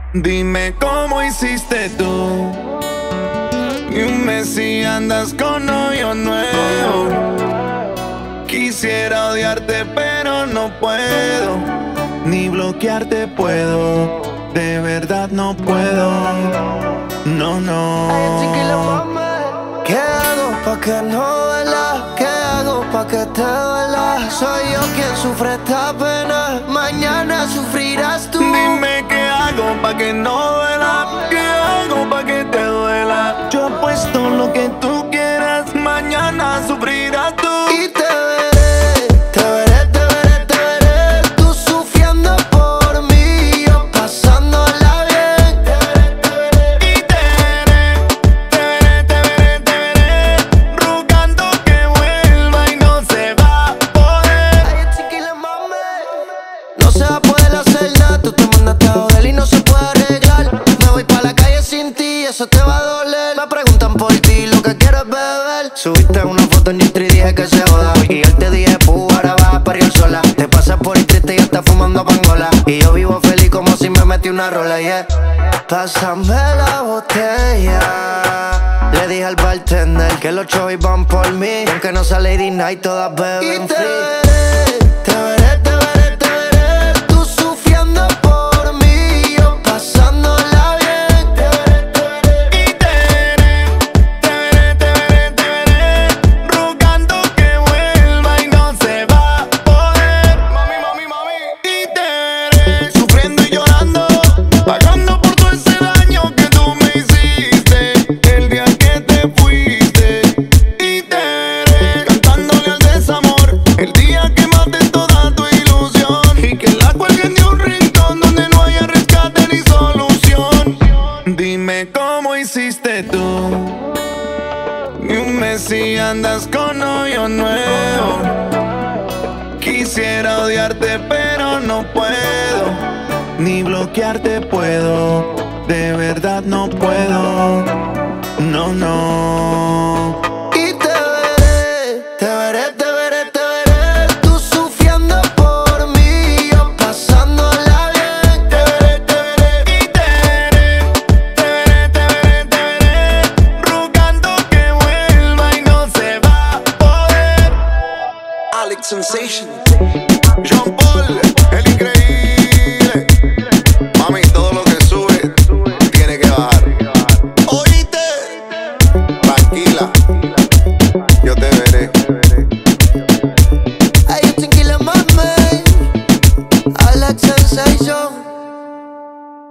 Dime cómo hiciste tú. Y un mes si andas con novio nuevo. Quisiera odiarte pero no puedo. Ni bloquearte puedo. De verdad no puedo. No, no. ¿Qué hago pa' que no duela? ¿Qué hago pa' que te duela? Soy yo quien sufre esta pena. Mañana sufrirás tú. Dime qué hago pa' que no duela. ¿Qué hago pa' que te duela? Yo apuesto lo que tú quieras. Mañana sufrirás tú. Y te veré, te veré, te veré, te veré. Tú sufriendo por mí, yo pasándola bien. Te veré, te veré. Y te veré, te veré, te veré, te veré. Rogando que vuelva y no se va a poder. Ay, chiquila, mami. No se va a poder hacer nada. Tú te mandaste a joder y no se puede arreglar. Me voy pa' la calle sin ti, eso te va a doler. Me preguntan por ti, lo que quiero es beber. Subiste una foto en Instagram y dije que se joda. Y yo te dije, ahora vas a parir sola. Te pasas por el triste y estás fumando pangola. Y yo vivo feliz como si me metí una rola, yeah. Pásame la botella. Le dije al bartender que los chovis van por mí. Y aunque no sea Lady Night, todas beben free. Te veré, te veré, te veré. Tú sufriendo por mí, yo pasándola bien. Te veré, te veré. Y te veré, te veré, te veré, te veré. Rogando que vuelva y no se va a poder. Mami, mami, mami. Y te veré sufriendo y llorando, pagando por todo ese daño que tú me hiciste el día que te fuiste. Y te veré cantándole al desamor el día que mates toda tu ilusión y que la cuelguen de un rincón donde no haya rescate ni solución. Dime cómo hiciste tú. Y un mes si andas con novio nuevo. Quisiera odiarte pero no puedo. Ni bloquearte puedo. De verdad no puedo. No, no. Y te veré, te veré, te veré, te veré. Tú sufriendo por mí, yo pasándola bien. Te veré, te veré. Y te veré, te veré, te veré, te veré. Rogando que vuelva y no se va a poder. Alex Sensation. John Paul, el increíble. Mami, todo lo que sube tiene que bajar. Oíste, tranquila, yo te veré. Ay, tranquila, mami. Alex Sensation.